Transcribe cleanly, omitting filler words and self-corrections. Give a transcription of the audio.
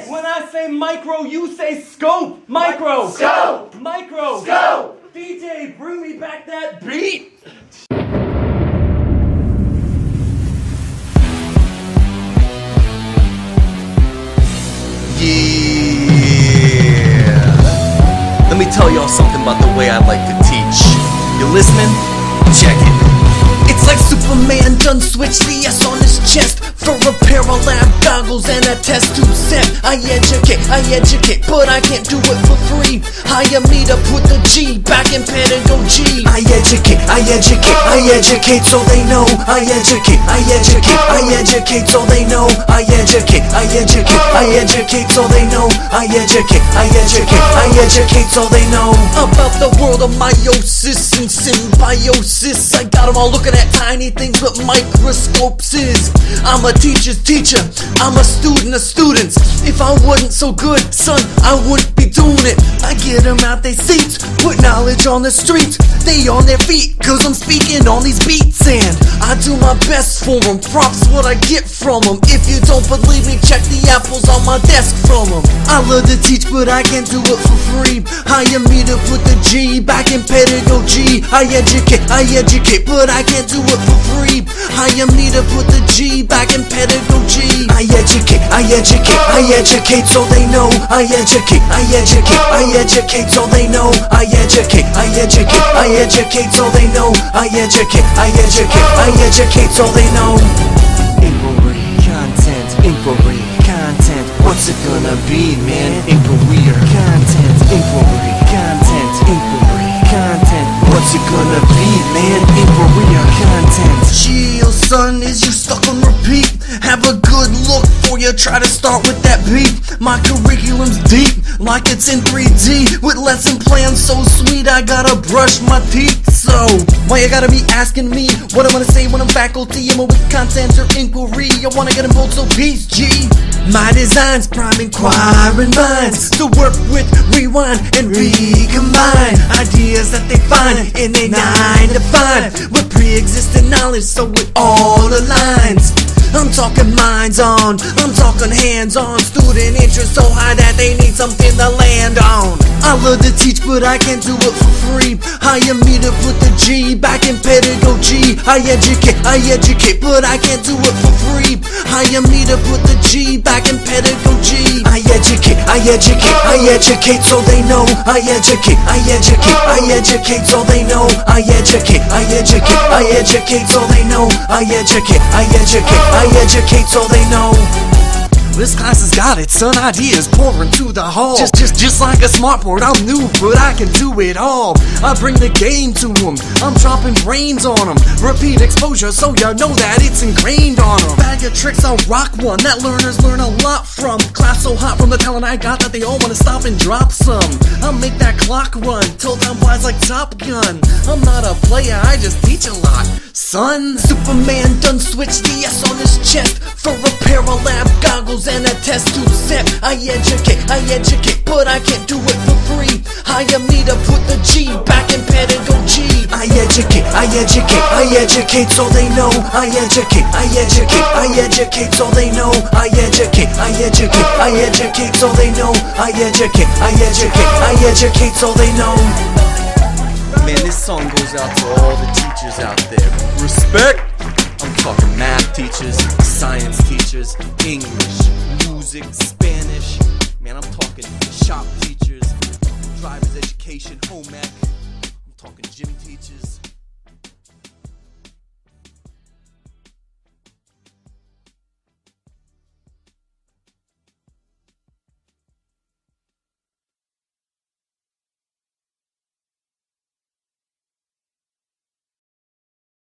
Yes! When I say micro, you say scope. Micro. Scope. Micro. Scope. DJ, bring me back that beat. Yeah. Let me tell y'all something about the way I like to teach. You listening? Check it. It's like Superman done switched the S on his chest for a pair of lab goggles and a test tube set. I educate, but I can't do it for free. Hire me to put the G back in pedagogy. I educate so they know. I educate so they know. I educate so they know. I educate so they know about the world of meiosis and symbiosis. I got them all looking at tiny things with microscopes. I'm a teacher's teacher, I'm a student of students. If I wasn't so good, son, I wouldn't be doing it. I get them out their seats, put knowledge on the streets. They on their feet, cause I'm speaking on these beats. And I do my best for them, props what I get from them. If you don't believe me, check the apples on my desk from them. I love to teach, but I can't do it for free. Hire me to put the G back in pedagogy. I educate, but I can't do it for free. Hire me to put the G back in pedagogy. I educate so they know. I educate so they know. I educate so they know. I educate so they know. Inquiry, content, what's it gonna be, man? Inquiry, content, what's it gonna be, man? Inquiry, content. Chill, son, is you stuck on repeat? Have a good look before you try to start with that beat. My curriculum's deep, like it's in 3D, with lesson plans so sweet I gotta brush my teeth. So, why you gotta be asking me what I'm gonna say when I'm faculty? Am I with content or inquiry? I wanna get them both, so peace, G. My design's prime inquiring minds to work with, rewind, and recombine ideas that they find in a 9 to 5 with pre-existing knowledge so it all aligns. I'm talking minds on, I'm talking hands on. Student interest so high that they need something to land on. I love to teach, but I can't do it for free. Hire me to put the G back in pedagogy. I educate, but I can't do it for free. Hire me to put the G back in pedagogy. I educate so they know. I educate so they know. I educate so they know. I educate so they know. This class has got its son, ideas pouring to the hall. Just like a smartboard, I'm new, but I can do it all. I bring the game to them, I'm dropping brains on them. Repeat exposure so you know that it's ingrained on them. Bag of tricks, I'll rock one that learners learn a lot from. Class so hot from the talent I got that they all wanna stop and drop some. I'll make that clock run till time flies like Top Gun. I'm not a player, I just teach a lot, son. Superman done switched the S on his chest for a pair of lab goggles and a test tube set. I educate, but I can't do it for free. Hire me to put the G back in pedagogy. I educate so they know. I educate so they know. I educate so they know. I educate so they know. Man, this song goes out to all the teachers out there. Respect! I'm talking math teachers, science teachers, English, music, Spanish. Man, I'm talking shop teachers, driver's education, home ec. I'm talking gym teachers.